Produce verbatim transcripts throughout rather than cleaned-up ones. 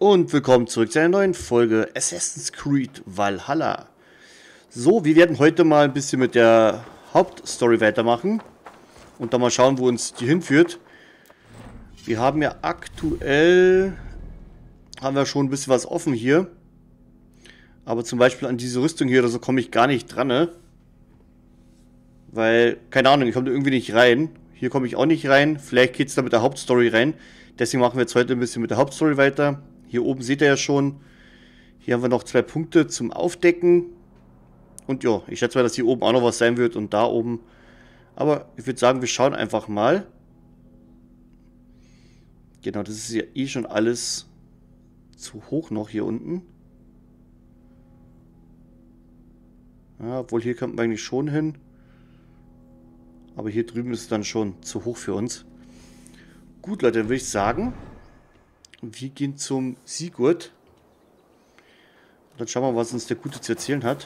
Und willkommen zurück zu einer neuen Folge Assassin's Creed Valhalla. So, wir werden heute mal ein bisschen mit der Hauptstory weitermachen und dann mal schauen, wo uns die hinführt. Wir haben ja aktuell, haben wir schon ein bisschen was offen hier. Aber zum Beispiel an diese Rüstung hier oder so komme ich gar nicht dran, ne? Weil, keine Ahnung, ich komme da irgendwie nicht rein. Hier komme ich auch nicht rein. Vielleicht geht es da mit der Hauptstory rein. Deswegen machen wir jetzt heute ein bisschen mit der Hauptstory weiter. Hier oben seht ihr ja schon. Hier haben wir noch zwei Punkte zum Aufdecken. Und ja, ich schätze mal, dass hier oben auch noch was sein wird und da oben. Aber ich würde sagen, wir schauen einfach mal. Genau, das ist ja eh schon alles zu hoch noch hier unten. Ja, obwohl hier kommt man eigentlich schon hin. Aber hier drüben ist es dann schon zu hoch für uns. Gut, Leute, dann würde ich sagen, wir gehen zum Sigurd. Und dann schauen wir mal, was uns der Gute zu erzählen hat.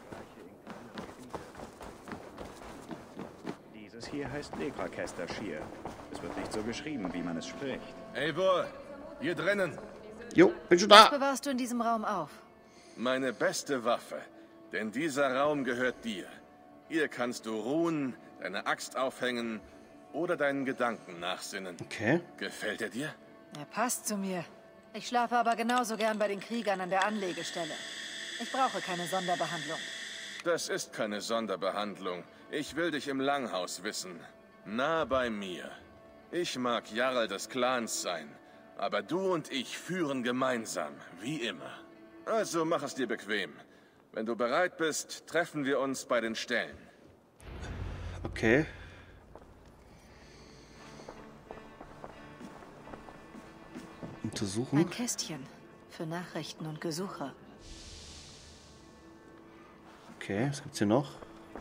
Dieses hier heißt Legracaster-Shir. Es wird nicht so geschrieben, wie man es spricht. Eivor, hier drinnen. Jo, bin schon da. Was bewahrst du in diesem Raum auf? Meine beste Waffe. Denn dieser Raum gehört dir. Hier kannst du ruhen, deine Axt aufhängen oder deinen Gedanken nachsinnen. Okay. Gefällt er dir? Er passt zu mir. Ich schlafe aber genauso gern bei den Kriegern an der Anlegestelle. Ich brauche keine Sonderbehandlung. Das ist keine Sonderbehandlung. Ich will dich im Langhaus wissen. Nah bei mir. Ich mag Jarl des Clans sein, aber du und ich führen gemeinsam, wie immer. Also mach es dir bequem. Wenn du bereit bist, treffen wir uns bei den Ställen. Okay. Untersuchen. Ein Kästchen für Nachrichten und Gesuche. Okay, was gibt's hier noch?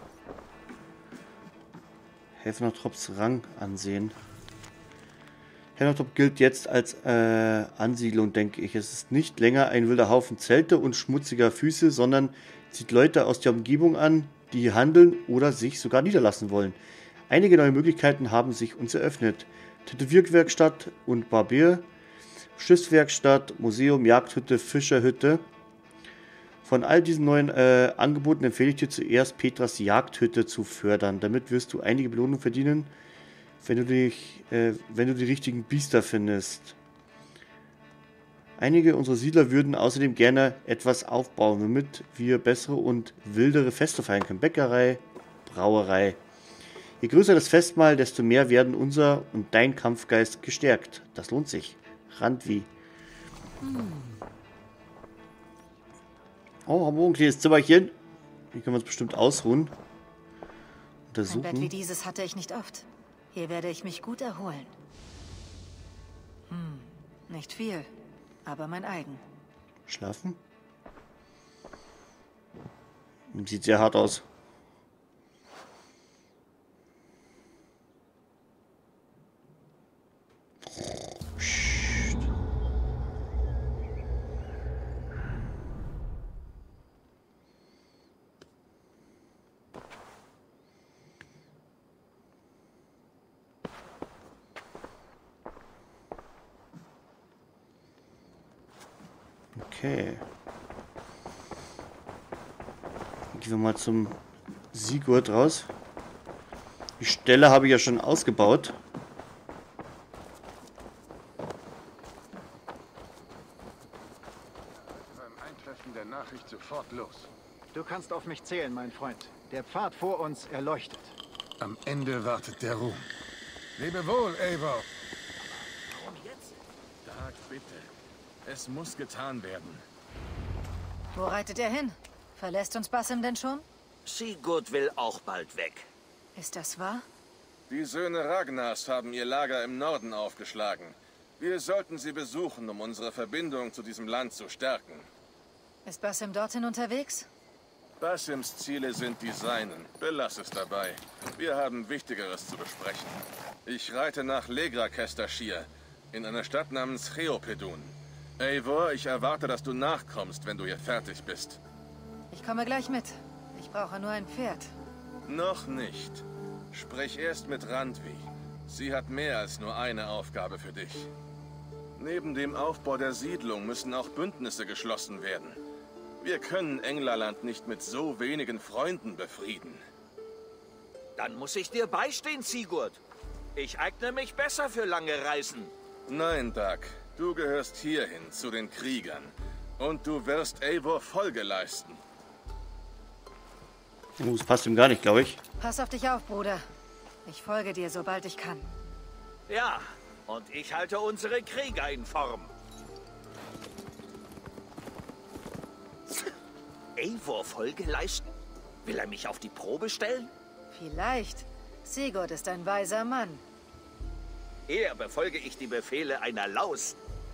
Helfnertrops Rang ansehen. Helfnertrop gilt jetzt als äh, Ansiedlung, denke ich. Es ist nicht länger ein wilder Haufen Zelte und schmutziger Füße, sondern zieht Leute aus der Umgebung an, die hier handeln oder sich sogar niederlassen wollen. Einige neue Möglichkeiten haben sich uns eröffnet. Tätowierwerkstatt und Barbier, Schiffswerkstatt, Museum, Jagdhütte, Fischerhütte. Von all diesen neuen äh, Angeboten empfehle ich dir zuerst Petras Jagdhütte zu fördern. Damit wirst du einige Belohnung verdienen, wenn du, dich, äh, wenn du die richtigen Biester findest. Einige unserer Siedler würden außerdem gerne etwas aufbauen, womit wir bessere und wildere Feste feiern können. Bäckerei, Brauerei. Je größer das Festmahl, desto mehr werden unser und dein Kampfgeist gestärkt. Das lohnt sich. Randvi. Hm. Oh, haben wir ein kleines Zimmerchen. Hier können wir uns bestimmt ausruhen. Untersuchen. Ein Bett wie dieses hatte ich nicht oft. Hier werde ich mich gut erholen. Hm, nicht viel, aber mein eigen. Schlafen? Sieht sehr hart aus. Okay. Gehen wir mal zum Sigurd raus. Die Stelle habe ich ja schon ausgebaut. Beim Eintreffen der Nachricht sofort los. Du kannst auf mich zählen, mein Freund. Der Pfad vor uns erleuchtet. Am Ende wartet der Ruhm. Lebe wohl, Eivor. Warum jetzt? Sag bitte. Es muss getan werden. Wo reitet er hin? Verlässt uns Basim denn schon? Sigurd will auch bald weg. Ist das wahr? Die Söhne Ragnars haben ihr Lager im Norden aufgeschlagen. Wir sollten sie besuchen, um unsere Verbindung zu diesem Land zu stärken. Ist Basim dorthin unterwegs? Basims Ziele sind die seinen. Belass es dabei. Wir haben Wichtigeres zu besprechen. Ich reite nach Legracaster-Shir, in einer Stadt namens Cheopedun. Eivor, ich erwarte, dass du nachkommst, wenn du hier fertig bist. Ich komme gleich mit. Ich brauche nur ein Pferd. Noch nicht. Sprich erst mit Randvi. Sie hat mehr als nur eine Aufgabe für dich. Neben dem Aufbau der Siedlung müssen auch Bündnisse geschlossen werden. Wir können Englerland nicht mit so wenigen Freunden befrieden. Dann muss ich dir beistehen, Sigurd. Ich eigne mich besser für lange Reisen. Nein, Dag. Du gehörst hierhin, zu den Kriegern. Und du wirst Eivor Folge leisten. Oh, das passt ihm gar nicht, glaube ich. Pass auf dich auf, Bruder. Ich folge dir, sobald ich kann. Ja, und ich halte unsere Krieger in Form. Eivor Folge leisten? Will er mich auf die Probe stellen? Vielleicht. Sigurd ist ein weiser Mann. Eher befolge ich die Befehle einer Laus.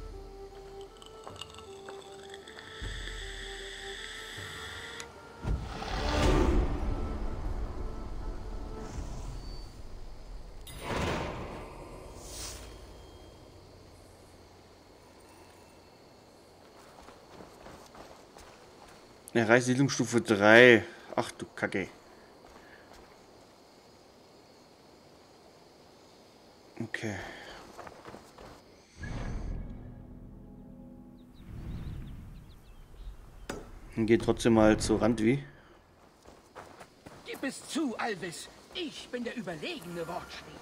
Erreicht Siedlungsstufe drei. Ach du Kacke. Okay. Dann geht trotzdem mal zu Randvi. Gib es zu, Alvis. Ich bin der überlegene Wortschmied.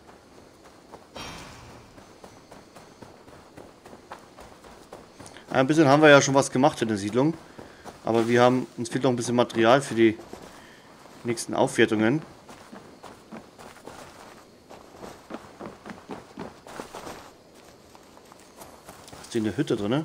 Ein bisschen haben wir ja schon was gemacht in der Siedlung. Aber wir haben, uns fehlt noch ein bisschen Material für die nächsten Aufwertungen. Ist die in der Hütte drin?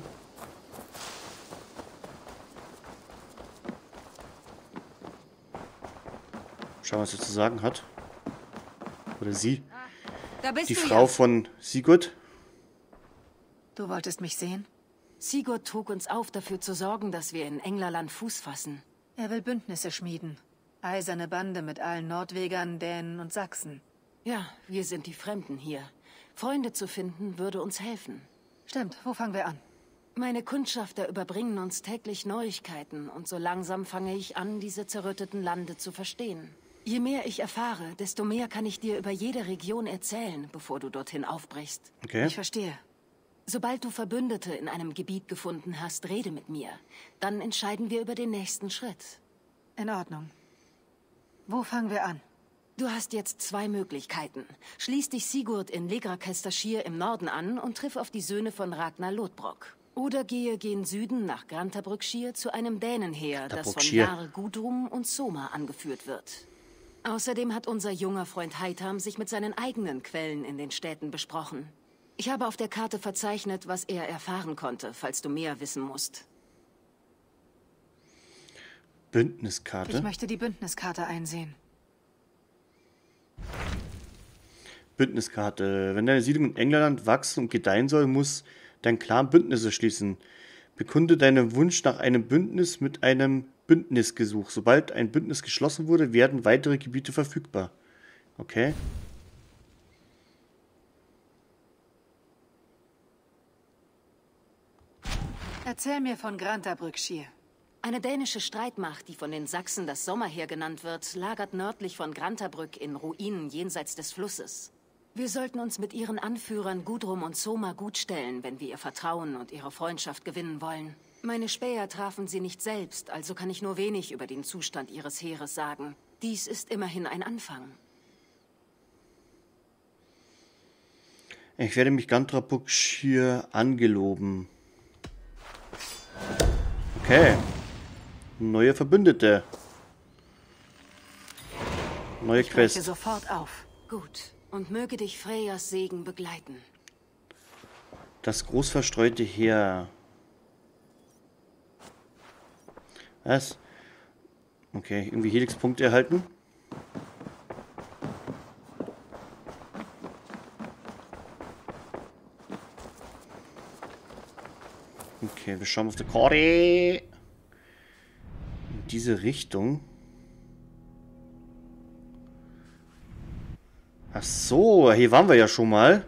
Schauen, was sie zu sagen hat. Oder sie. Da bist Die du Frau ja. von Sigurd. Du wolltest mich sehen? Sigurd trug uns auf, dafür zu sorgen, dass wir in Englerland Fuß fassen. Er will Bündnisse schmieden. Eiserne Bande mit allen Nordwegern, Dänen und Sachsen. Ja, wir sind die Fremden hier. Freunde zu finden, würde uns helfen. Stimmt, wo fangen wir an? Meine Kundschafter überbringen uns täglich Neuigkeiten und so langsam fange ich an, diese zerrütteten Lande zu verstehen. Je mehr ich erfahre, desto mehr kann ich dir über jede Region erzählen, bevor du dorthin aufbrichst. Okay. Ich verstehe. Sobald du Verbündete in einem Gebiet gefunden hast, rede mit mir. Dann entscheiden wir über den nächsten Schritt. In Ordnung. Wo fangen wir an? Du hast jetzt zwei Möglichkeiten. Schließ dich Sigurd in Legrakestashir im Norden an und triff auf die Söhne von Ragnar Lodbrok. Oder gehe gen Süden nach Grantabrückshire zu einem Dänenheer, das von Jarl Gudrun und Soma angeführt wird. Außerdem hat unser junger Freund Heitam sich mit seinen eigenen Quellen in den Städten besprochen. Ich habe auf der Karte verzeichnet, was er erfahren konnte, falls du mehr wissen musst. Bündniskarte. Ich möchte die Bündniskarte einsehen. Bündniskarte. Wenn deine Siedlung in Englerland wachsen und gedeihen soll, muss dein Clan Bündnisse schließen. Bekunde deinen Wunsch nach einem Bündnis mit einem Bündnisgesuch. Sobald ein Bündnis geschlossen wurde, werden weitere Gebiete verfügbar. Okay. Erzähl mir von Grantabrückshire. Eine dänische Streitmacht, die von den Sachsen das Sommerheer genannt wird, lagert nördlich von Grantabrück in Ruinen jenseits des Flusses. Wir sollten uns mit ihren Anführern Gudrun und Soma gutstellen, wenn wir ihr Vertrauen und ihre Freundschaft gewinnen wollen. Meine Späher trafen sie nicht selbst, also kann ich nur wenig über den Zustand ihres Heeres sagen. Dies ist immerhin ein Anfang. Ich werde mich Grantabrückshire angeloben. Okay. Neue Verbündete. Neue Ich breche Quest. sofort auf. Gut. Und möge dich Freyas Segen begleiten. Das groß verstreute Heer. Was? Okay, irgendwie Helix-Punkte erhalten. Okay, wir schauen auf die Karte. In diese Richtung. Ach so, hier waren wir ja schon mal.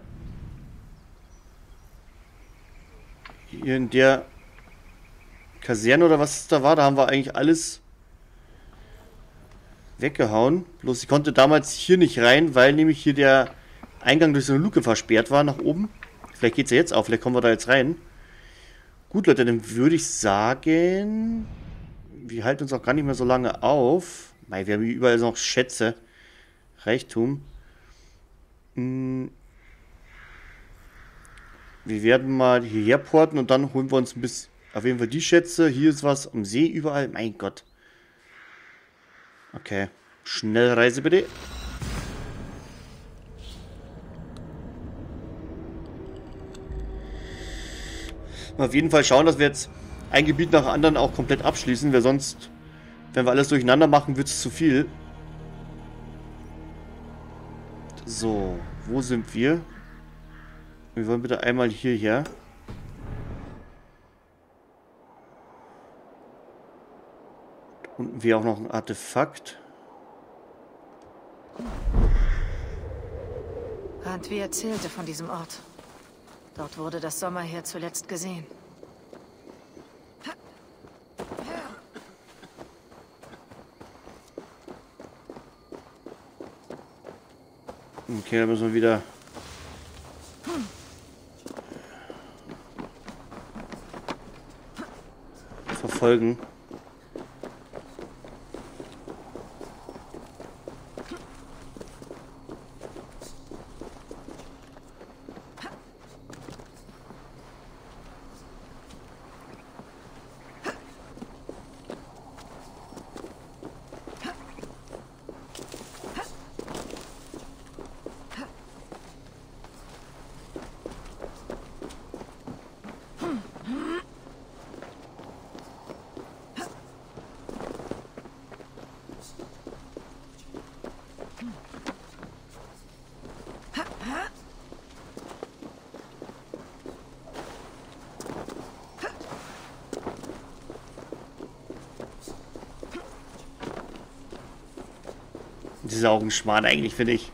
Hier in der Kaserne oder was es da war, da haben wir eigentlich alles weggehauen. Bloß ich konnte damals hier nicht rein, weil nämlich hier der Eingang durch so eine Luke versperrt war nach oben. Vielleicht geht es ja jetzt auf, vielleicht kommen wir da jetzt rein. Gut, Leute, dann würde ich sagen, wir halten uns auch gar nicht mehr so lange auf. Mei, wir haben hier überall noch Schätze. Reichtum. Hm. Wir werden mal hierher porten und dann holen wir uns ein bisschen, auf jeden Fall die Schätze. Hier ist was am See überall. Mein Gott. Okay. Schnellreise bitte. Auf jeden Fall schauen, dass wir jetzt ein Gebiet nach dem anderen auch komplett abschließen, weil sonst, wenn wir alles durcheinander machen, wird es zu viel. So, wo sind wir? Wir wollen bitte einmal hierher. Unten wäre auch noch ein Artefakt. Randvi erzählte von diesem Ort. Dort wurde das Sommerheer zuletzt gesehen. Okay, dann müssen wir wieder... verfolgen. Diese Augenschmarrn eigentlich, finde ich.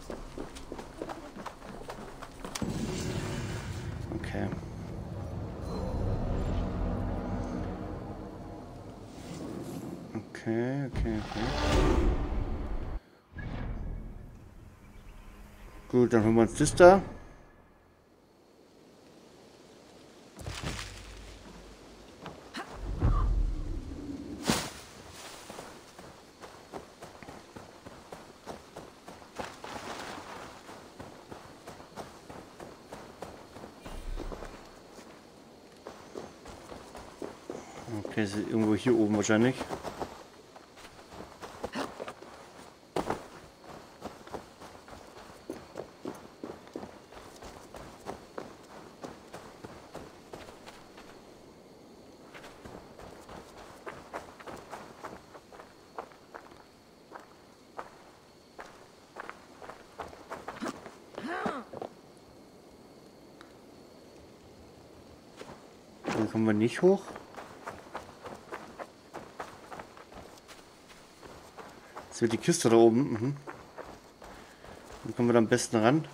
Okay. Okay, okay, okay. Gut, dann holen wir uns das da. Okay, ist irgendwo hier oben wahrscheinlich. Dann kommen wir nicht hoch. Jetzt wird die Kiste da oben. Mhm. Dann kommen wir da am besten ran.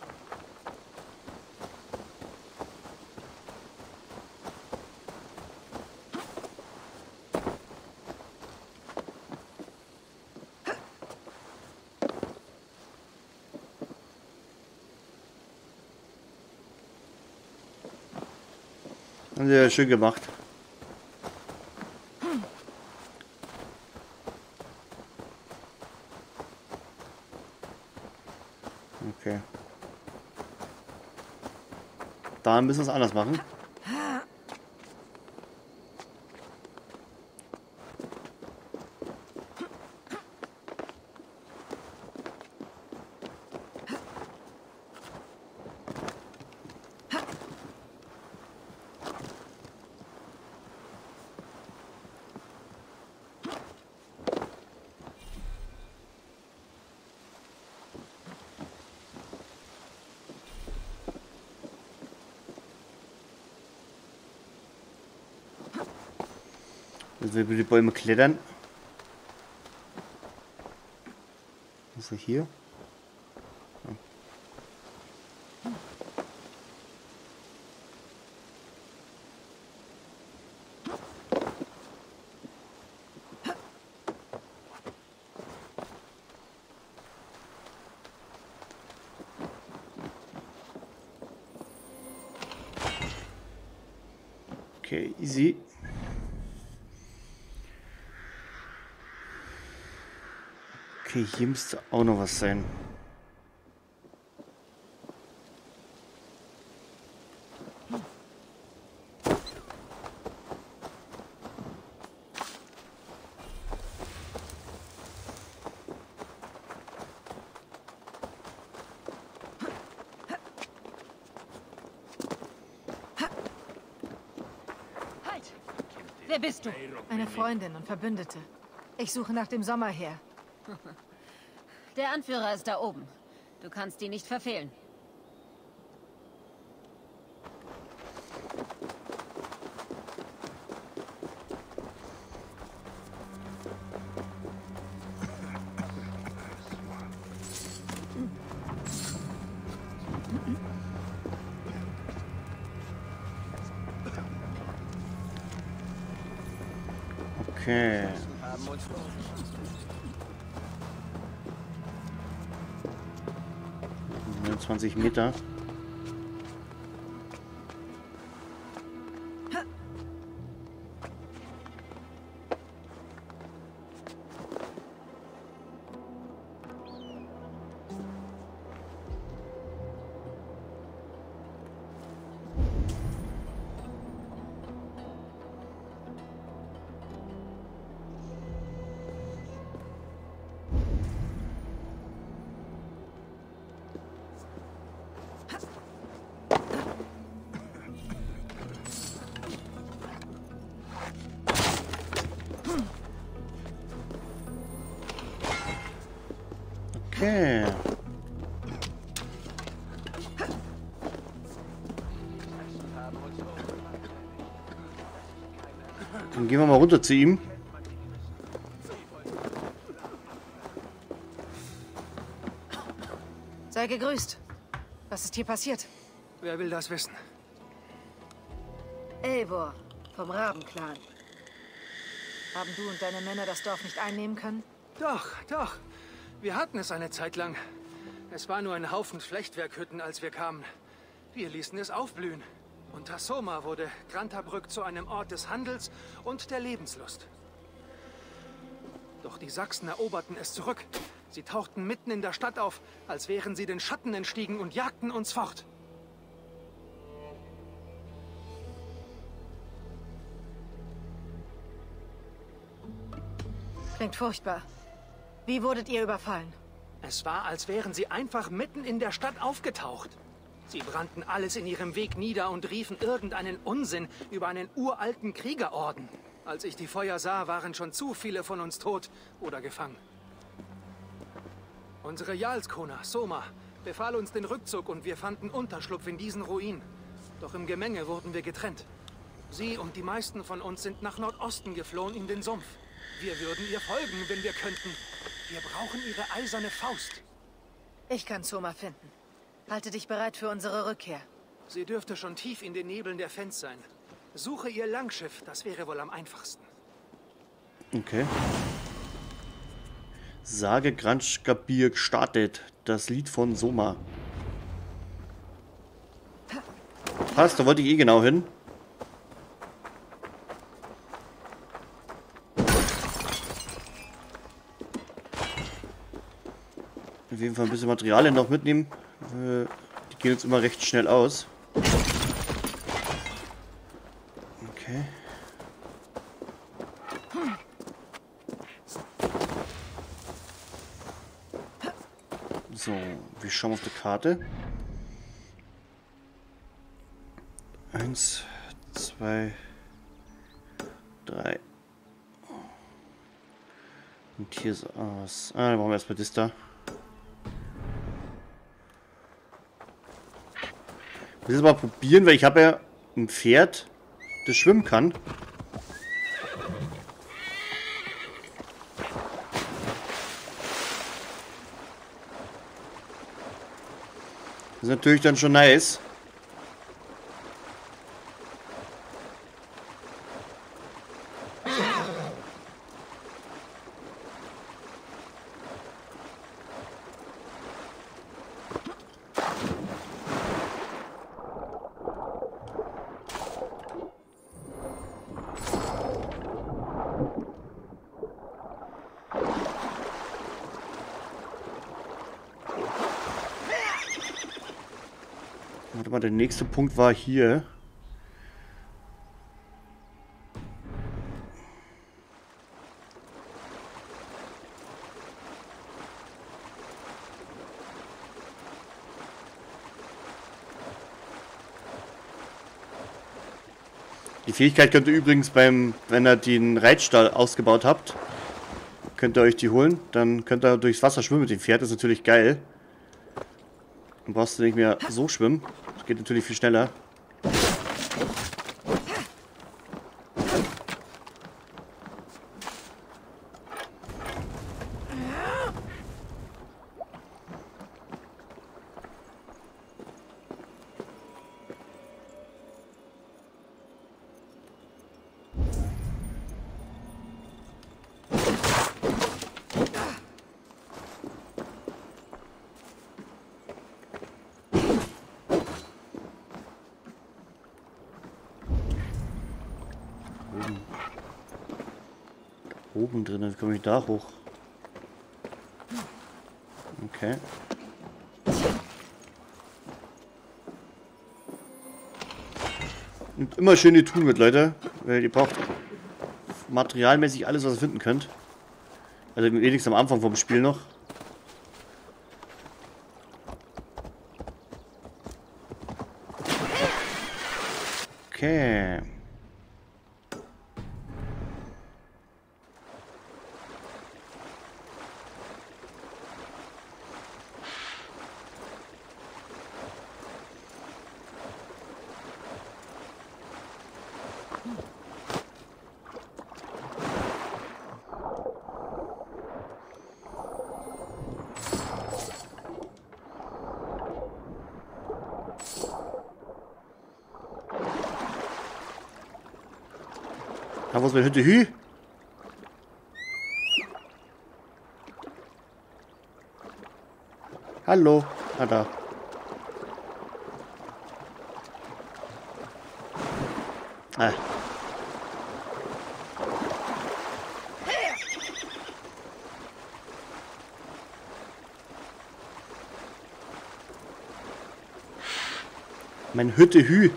Haben sie ja schön gemacht. Okay. Da müssen wir es anders machen. Also über die Bäume klettern. Was ist hier? Ja. Okay, easy. Okay, hier müsste auch noch was sein. Wer bist du? Eine Freundin und Verbündete. Ich suche nach dem Sommerheer. Der Anführer ist da oben. Du kannst ihn nicht verfehlen. Okay. neunundzwanzig Meter. Okay. Dann gehen wir mal runter zu ihm. Sei gegrüßt. Was ist hier passiert? Wer will das wissen? Eivor, vom Rabenclan. Haben du und deine Männer das Dorf nicht einnehmen können? Doch, doch. Wir hatten es eine Zeit lang. Es war nur ein Haufen Flechtwerkhütten, als wir kamen. Wir ließen es aufblühen. Unter Soma wurde Grantabrück zu einem Ort des Handels und der Lebenslust. Doch die Sachsen eroberten es zurück. Sie tauchten mitten in der Stadt auf, als wären sie den Schatten entstiegen und jagten uns fort. Klingt furchtbar. Wie wurdet ihr überfallen? Es war, als wären sie einfach mitten in der Stadt aufgetaucht. Sie brannten alles in ihrem Weg nieder und riefen irgendeinen Unsinn über einen uralten Kriegerorden. Als ich die Feuer sah, waren schon zu viele von uns tot oder gefangen. Unsere Jarlskona, Soma, befahl uns den Rückzug und wir fanden Unterschlupf in diesen Ruinen. Doch im Gemenge wurden wir getrennt. Sie und die meisten von uns sind nach Nordosten geflohen in den Sumpf. Wir würden ihr folgen, wenn wir könnten. Wir brauchen ihre eiserne Faust. Ich kann Soma finden. Halte dich bereit für unsere Rückkehr. Sie dürfte schon tief in den Nebeln der Fens sein. Suche ihr Langschiff, das wäre wohl am einfachsten. Okay. Sage Granschkabir startet. Das Lied von Soma. Passt, da wollte ich eh genau hin. Auf jeden Fall ein bisschen Materialien noch mitnehmen. Die gehen jetzt immer recht schnell aus. Okay. So, wir schauen auf die Karte. Eins, zwei, drei. Und hier ist aus. Ah, dann machen wir erstmal das da. Ich will es mal probieren, weil ich habe ja ein Pferd, das schwimmen kann. Das ist natürlich dann schon nice. Warte mal, der nächste Punkt war hier. Die Fähigkeit könnt ihr übrigens beim, wenn ihr den Reitstall ausgebaut habt, könnt ihr euch die holen. Dann könnt ihr durchs Wasser schwimmen mit dem Pferd. Das ist natürlich geil. Dann brauchst du nicht mehr so schwimmen. Das geht natürlich viel schneller. Oben drin, wie komme ich da hoch? Okay. Und immer schön die tun mit, Leute, weil ihr braucht materialmäßig alles, was ihr finden könnt. Also wenigstens am Anfang vom Spiel noch. Okay. Da, wo ist meine Hütte? Hü? Hallo. Ah, da. Ah. Meine Hütte Hü.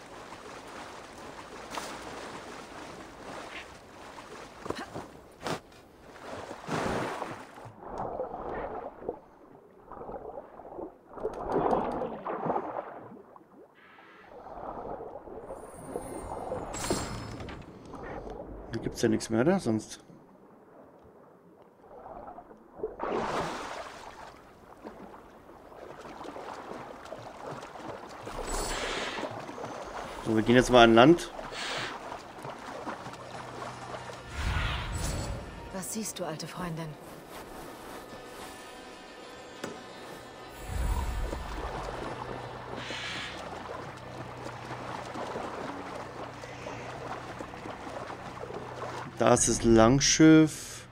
Da gibt es ja nichts mehr, oder? Sonst. So, wir gehen jetzt mal an Land. Was siehst du, alte Freundin? Da ist das Langschiff.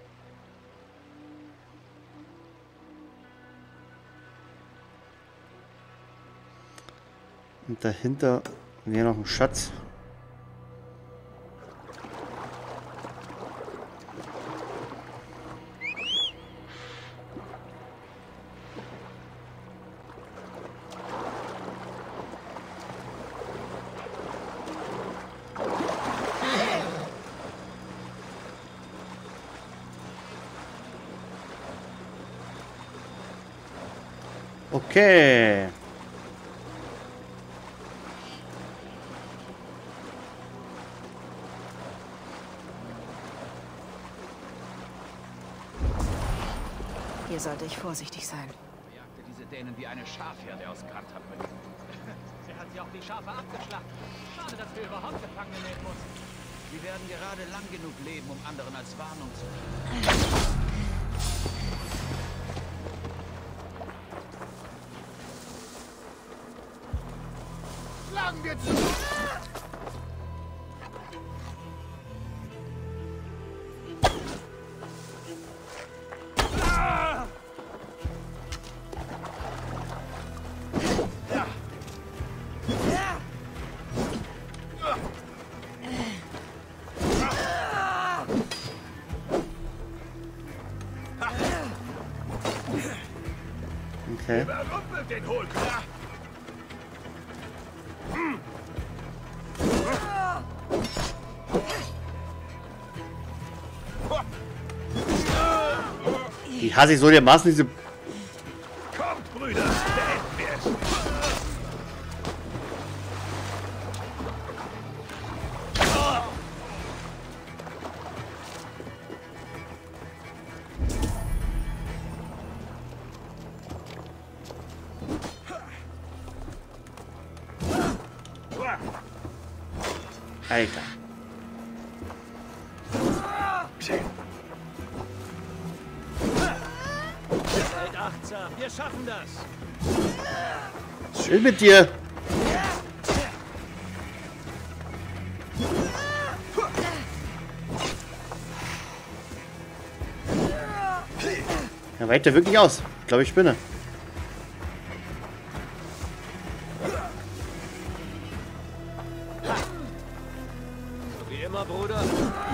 Und dahinter wäre noch ein Schatz. Okay. Hier sollte ich vorsichtig sein. Er jagte diese Dänen wie eine Schafherde aus Granthabrück. Er hat sie auch die Schafe abgeschlachtet. Schade, dass wir überhaupt Gefangene nehmen mussten. Sie werden gerade lang genug leben, um anderen als Warnung zu dienen. Schlagen wir zu! Okay. Überrumpelt den Hohlkörper! Die hasse ich so dermaßen, diese... Kommt, Brüder, beenden wir es. Alter. Seid achtsam, wir schaffen das. Chill mit dir. Ja, weicht der wirklich aus? Ich glaube, ich spinne. So wie immer, Bruder.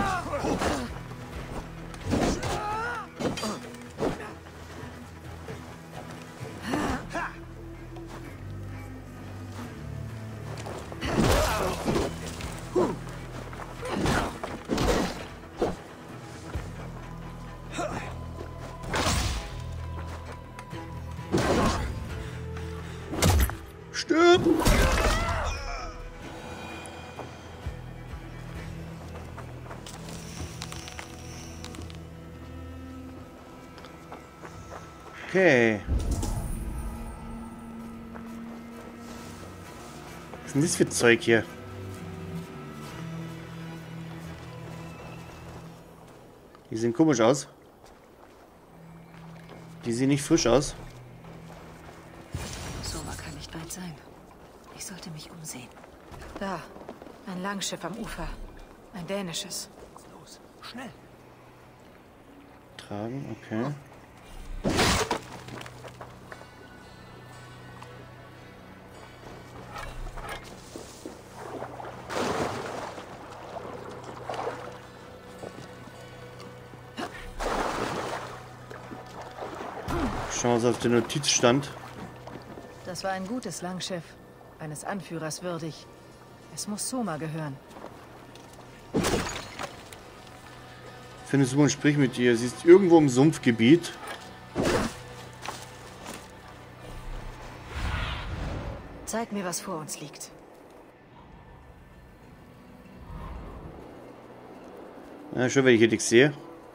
Stirb! Okay. Was ist denn das für Zeug hier? Die sehen komisch aus. Die sehen nicht frisch aus. Soma kann nicht weit sein. Ich sollte mich umsehen. Da, ein Langschiff am Ufer. Ein dänisches. Los, schnell. Tragen, okay. Schauen wir uns auf den Notizstand. Das war ein gutes Langschiff. Eines Anführers würdig. Es muss Soma gehören. Findest du und sprich mit ihr. Sie ist irgendwo im Sumpfgebiet. Zeig mir, was vor uns liegt. Ja, schon, wenn ich hier nichts sehe.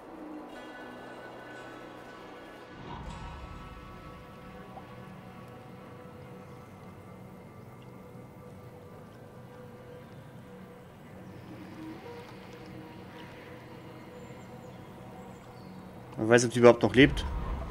Man weiß, ob die überhaupt noch lebt.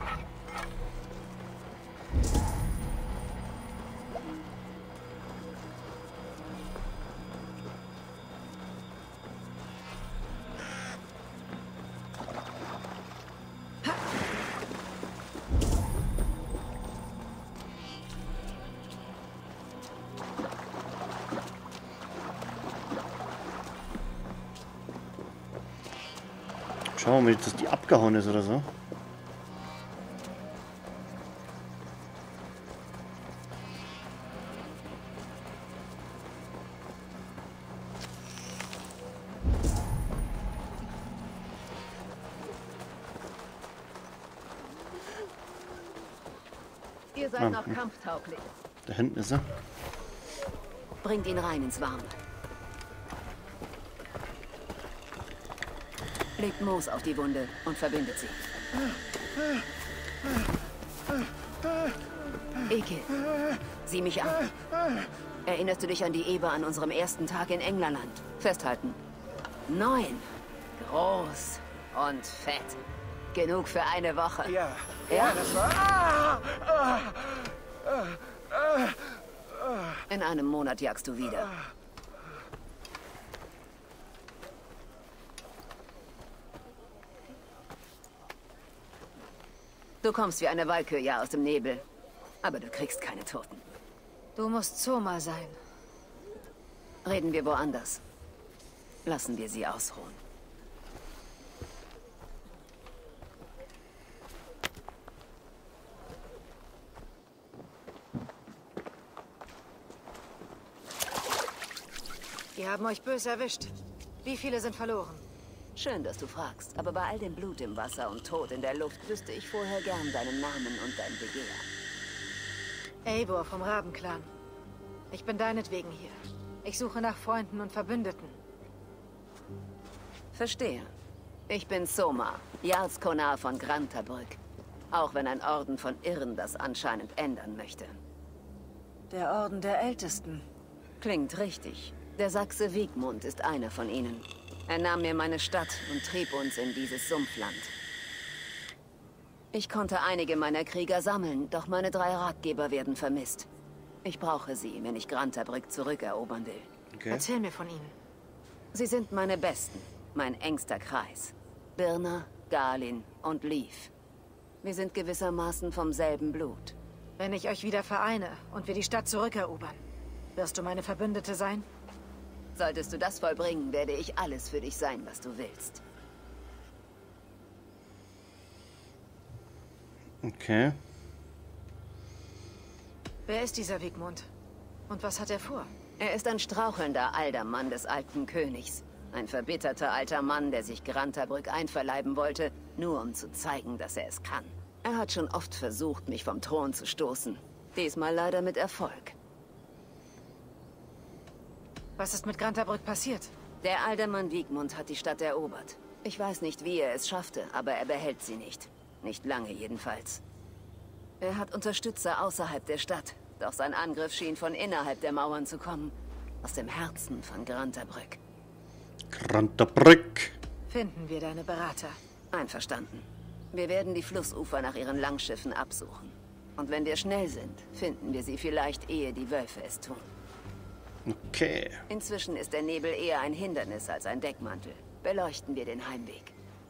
Schauen wir mal, dass die abgehauen ist oder so. Ihr seid Ah, noch hm. kampftauglich. Da hinten ist er. Bringt ihn rein ins Warme. Legt Moos auf die Wunde und verbindet sie. Eke, sieh mich an. Erinnerst du dich an die Eber an unserem ersten Tag in Englerland? Festhalten. Neun. Groß und fett. Genug für eine Woche. Ja, Ja? das war... In einem Monat jagst du wieder. Du kommst wie eine Walküre aus dem Nebel. Aber du kriegst keine Toten. Du musst Soma sein. Reden wir woanders. Lassen wir sie ausruhen. Die haben euch böse erwischt. Wie viele sind verloren? Schön, dass du fragst, aber bei all dem Blut im Wasser und Tod in der Luft wüsste ich vorher gern deinen Namen und dein Begehr. Eivor vom Rabenclan. Ich bin deinetwegen hier. Ich suche nach Freunden und Verbündeten. Verstehe. Ich bin Soma, Jarlskonar von Grantabrück. Auch wenn ein Orden von Irren das anscheinend ändern möchte. Der Orden der Ältesten. Klingt richtig. Der Sachse Wigmund ist einer von ihnen. Er nahm mir meine Stadt und trieb uns in dieses Sumpfland. Ich konnte einige meiner Krieger sammeln, doch meine drei Ratgeber werden vermisst. Ich brauche sie, wenn ich Grantabrück zurückerobern will. Okay. Erzähl mir von ihnen. Sie sind meine Besten, mein engster Kreis. Birna, Galin und Leaf. Wir sind gewissermaßen vom selben Blut. Wenn ich euch wieder vereine und wir die Stadt zurückerobern, wirst du meine Verbündete sein? Solltest du das vollbringen, werde ich alles für dich sein, was du willst. Okay. Wer ist dieser Wigmund? Und was hat er vor? Er ist ein strauchelnder alter Mann des alten Königs. Ein verbitterter alter Mann, der sich Grantabrück einverleiben wollte, nur um zu zeigen, dass er es kann. Er hat schon oft versucht, mich vom Thron zu stoßen. Diesmal leider mit Erfolg. Was ist mit Grantabrück passiert? Der Aldermann Wigmund hat die Stadt erobert. Ich weiß nicht, wie er es schaffte, aber er behält sie nicht. Nicht lange jedenfalls. Er hat Unterstützer außerhalb der Stadt, doch sein Angriff schien von innerhalb der Mauern zu kommen. Aus dem Herzen von Grantabrück. Grantabrück. Finden wir deine Berater. Einverstanden. Wir werden die Flussufer nach ihren Langschiffen absuchen. Und wenn wir schnell sind, finden wir sie vielleicht, ehe die Wölfe es tun. Okay. Inzwischen ist der Nebel eher ein Hindernis als ein Deckmantel. Beleuchten wir den Heimweg.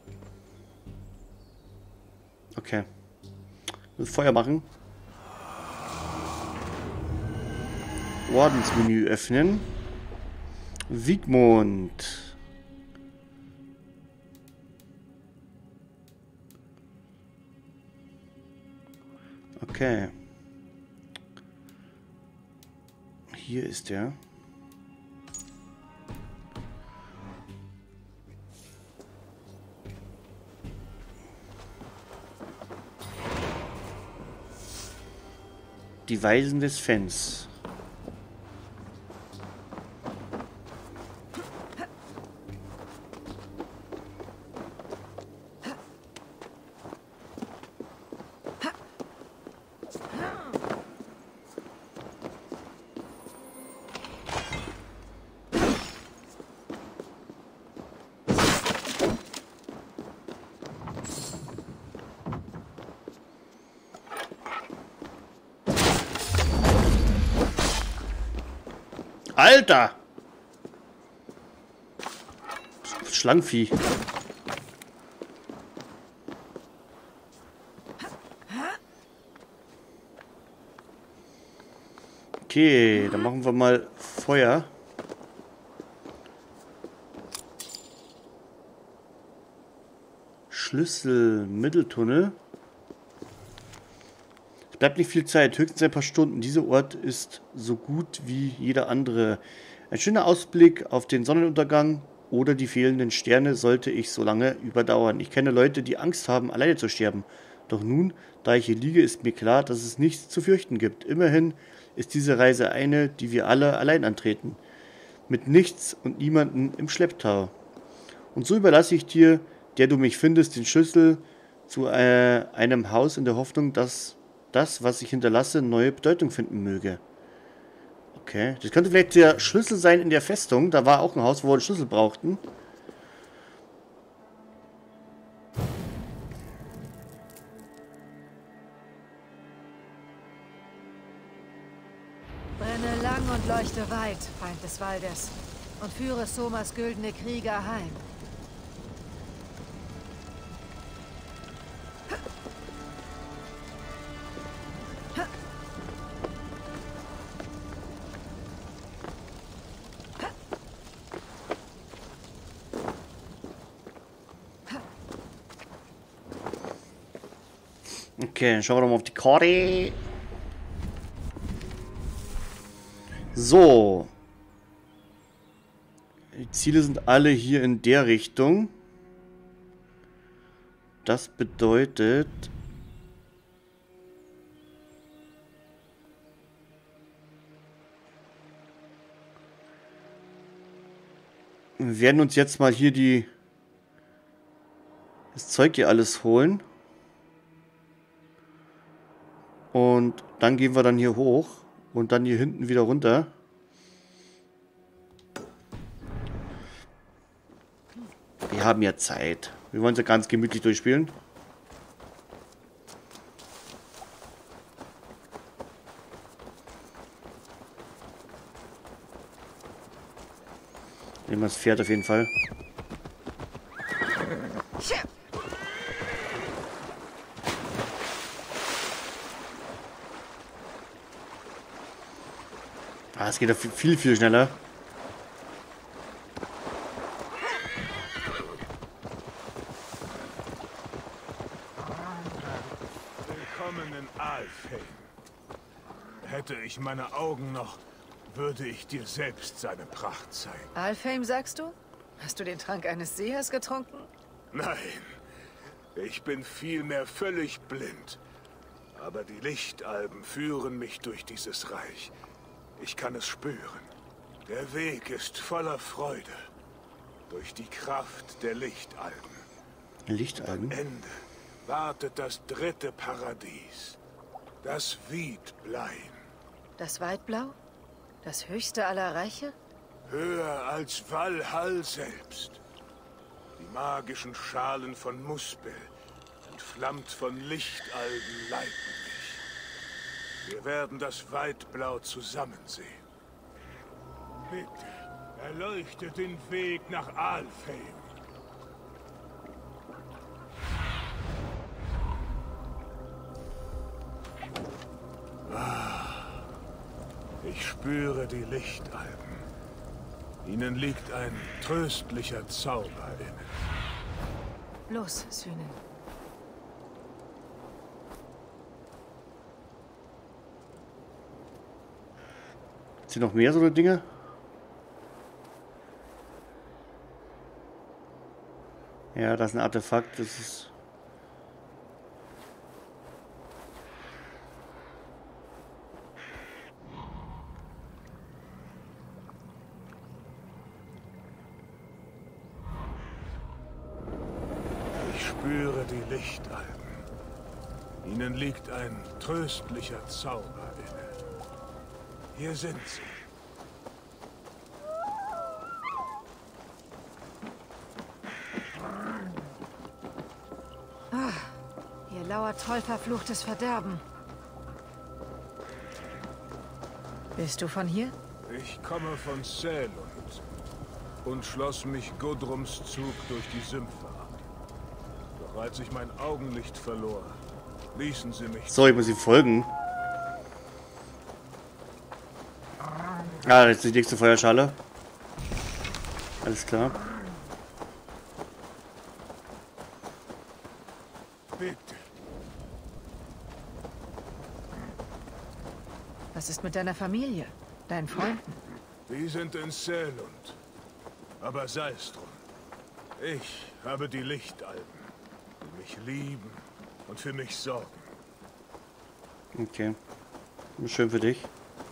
Okay. Ich will Feuer machen. Ordensmenü öffnen. Wigmund. Okay. Hier ist er. Die Weisen des Fens. Alter! Schlangenvieh. Okay, dann machen wir mal Feuer. Schlüssel, Mitteltunnel. Es bleibt nicht viel Zeit, höchstens ein paar Stunden. Dieser Ort ist so gut wie jeder andere. Ein schöner Ausblick auf den Sonnenuntergang oder die fehlenden Sterne sollte ich so lange überdauern. Ich kenne Leute, die Angst haben, alleine zu sterben. Doch nun, da ich hier liege, ist mir klar, dass es nichts zu fürchten gibt. Immerhin ist diese Reise eine, die wir alle allein antreten. Mit nichts und niemanden im Schlepptau. Und so überlasse ich dir, der du mich findest, den Schlüssel zu äh, einem Haus in der Hoffnung, dass das, was ich hinterlasse, neue Bedeutung finden möge. Okay, das könnte vielleicht der Schlüssel sein in der Festung. Da war auch ein Haus, wo wir einen Schlüssel brauchten. Brenne lang und leuchte weit, Feind des Waldes, und führe Somas güldene Krieger heim. Okay, dann schauen wir doch mal auf die Karte. So. Die Ziele sind alle hier in der Richtung. das bedeutet... Wir werden uns jetzt mal hier die... das Zeug hier alles holen. Und dann gehen wir dann hier hoch und dann hier hinten wieder runter. Wir haben ja Zeit. Wir wollen sie ganz gemütlich durchspielen. Nehmen wir das Pferd auf jeden Fall. Ah, es geht ja viel, viel schneller. Willkommen in Alfheim. Hätte ich meine Augen noch, würde ich dir selbst seine Pracht zeigen. Alfheim, sagst du? Hast du den Trank eines Sehers getrunken? Nein, ich bin vielmehr völlig blind. Aber die Lichtalben führen mich durch dieses Reich. Ich kann es spüren. Der Weg ist voller Freude. Durch die Kraft der Lichtalben. Lichtalben? Am Ende wartet das dritte Paradies. Das Wiedblein. Das Weitblau? Das höchste aller Reiche? Höher als Valhall selbst. Die magischen Schalen von Muspel, entflammt von Lichtalben, leiten mich. Wir werden das Weitblau zusammen sehen. Bitte, erleuchte den Weg nach Alfheim. Ah, ich spüre die Lichtalben. Ihnen liegt ein tröstlicher Zauber inne. Los, Sühnen. Sind noch mehr so eine Dinge? Ja, das ist ein Artefakt, das ist... Ich spüre die Lichtalben. Ihnen liegt ein tröstlicher Zauber inne. Hier sind sie. Ah, hier lauert tollverfluchtes Verderben. Bist du von hier? Ich komme von Sälund und schloss mich Gudrums Zug durch die Sümpfe an. Doch als ich mein Augenlicht verlor, ließen sie mich... So, ich muss ihm folgen. Ah, das ist die nächste Feuerschale. Alles klar. Bitte. Was ist mit deiner Familie? Deinen Freunden? Die sind in Sälund. Aber sei es drum. Ich habe die Lichtalben, die mich lieben und für mich sorgen. Okay. Schön für dich.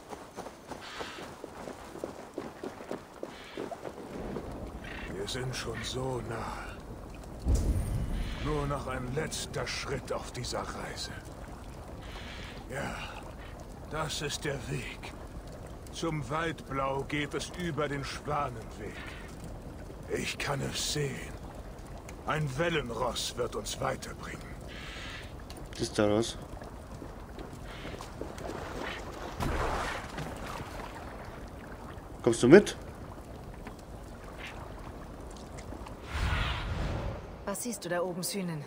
Wir sind schon so nahe. Nur noch ein letzter Schritt auf dieser Reise. Ja, das ist der Weg. Zum Weitblau geht es über den Schwanenweg. Ich kann es sehen. Ein Wellenross wird uns weiterbringen. Was ist daraus? Kommst du mit? Was siehst du da oben, Sühnen?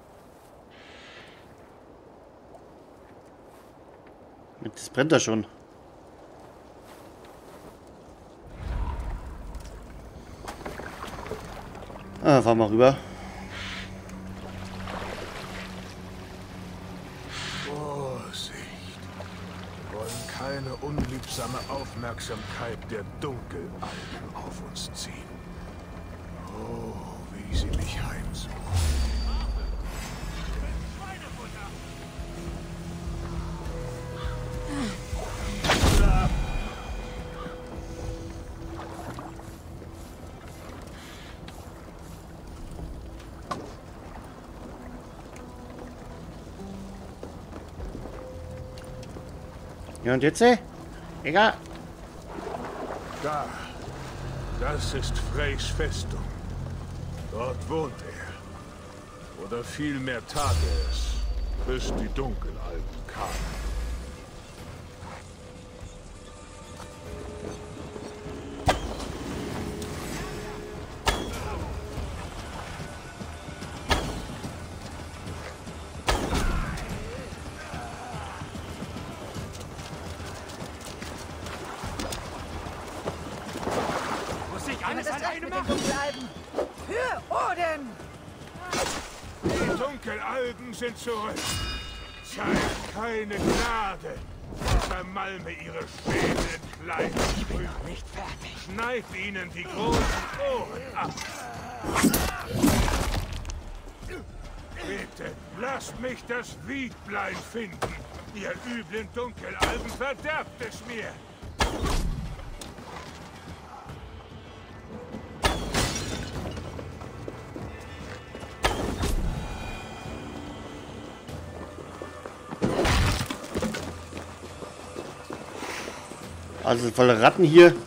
Das brennt da schon. Ah, fahren wir rüber. Vorsicht. Wir wollen keine unliebsame Aufmerksamkeit der Dunkelalben auf uns ziehen. Oh, wie sie mich heimsuchen. Ja, und jetzt? Äh? Egal. Da. Das ist Freys Festung. Dort wohnt er. Oder vielmehr tat er es, bis die Dunkelalben kamen. Alles alleine machen! Für Odin! Die Dunkelalben sind zurück. Zeig keine Gnade. Vermalme ihre Schädel in kleine Stücke. Nicht fertig. Schneid ihnen die großen Ohren ab. Bitte, lasst mich das Wiedlein finden. Ihr üblen Dunkelalben verderbt es mir. Also volle Ratten hier.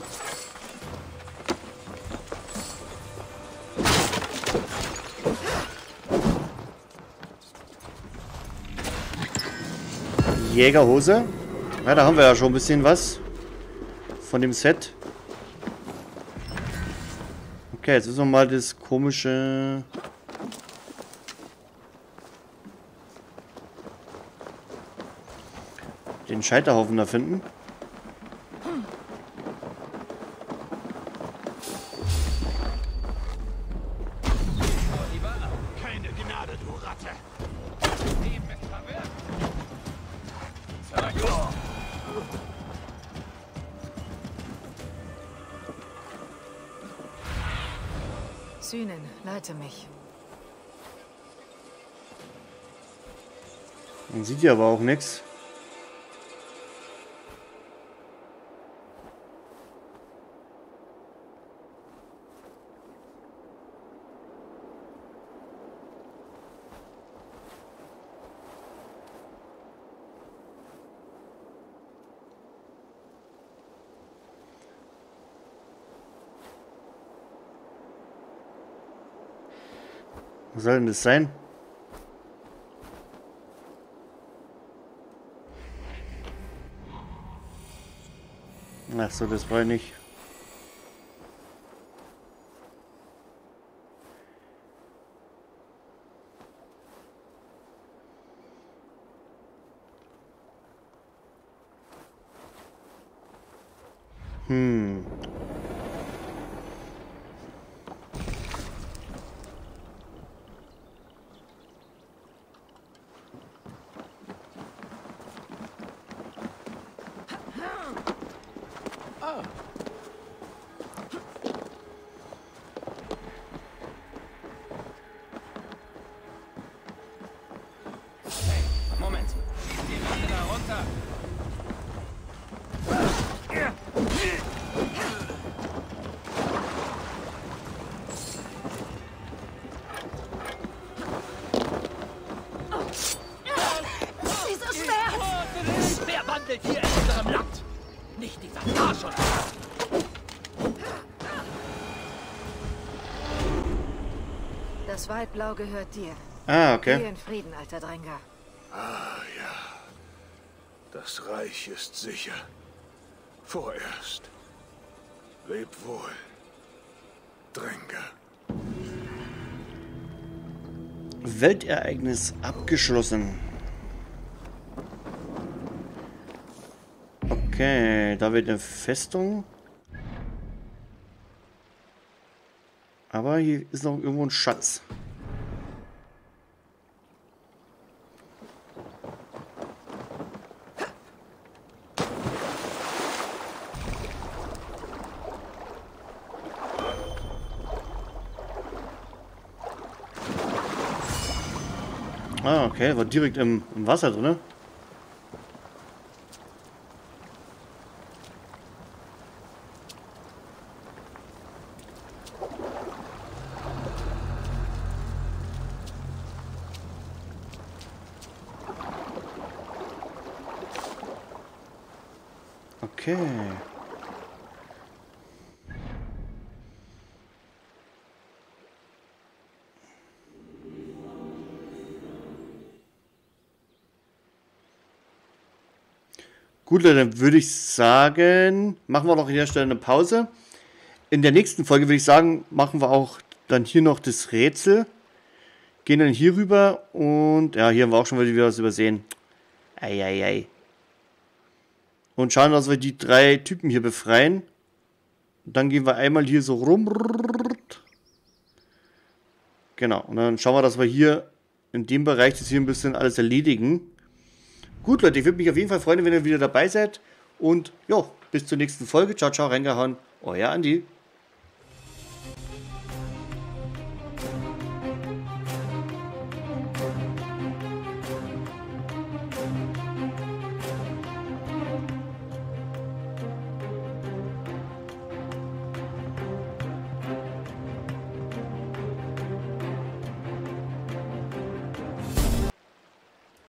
Jägerhose. Ja, da haben wir ja schon ein bisschen was von dem Set. Okay, jetzt müssen wir mal das komische... den Scheiterhaufen da finden. Synen, leite mich. Man sieht ja aber auch nichts. Was soll denn das sein? Ach so, das war nicht. Hm. Moment. Die Wände da runter. Dieser Schmerz! Wer wandelt hier in unserem Land? Nicht dieser Arschloch. Das Waldblau gehört dir. Ah, okay. Geh in Frieden, alter Dränger. Ah ja, das Reich ist sicher. Vorerst. Leb wohl, Dränger. Weltereignis abgeschlossen. Okay, da wird eine Festung. Aber hier ist noch irgendwo ein Schatz. Ah, okay, war direkt im, im Wasser drin. Okay. Gut, Leute, dann würde ich sagen, machen wir noch an der Stelle eine Pause. In der nächsten Folge würde ich sagen, machen wir auch dann hier noch das Rätsel. Gehen dann hier rüber und ja, hier haben wir auch schon wieder was übersehen. Eieiei. Und schauen, dass wir die drei Typen hier befreien. Und dann gehen wir einmal hier so rum. Genau, und dann schauen wir, dass wir hier in dem Bereich das hier ein bisschen alles erledigen. Gut, Leute, ich würde mich auf jeden Fall freuen, wenn ihr wieder dabei seid. Und ja, bis zur nächsten Folge. Ciao, ciao, reingehauen. Euer Andi.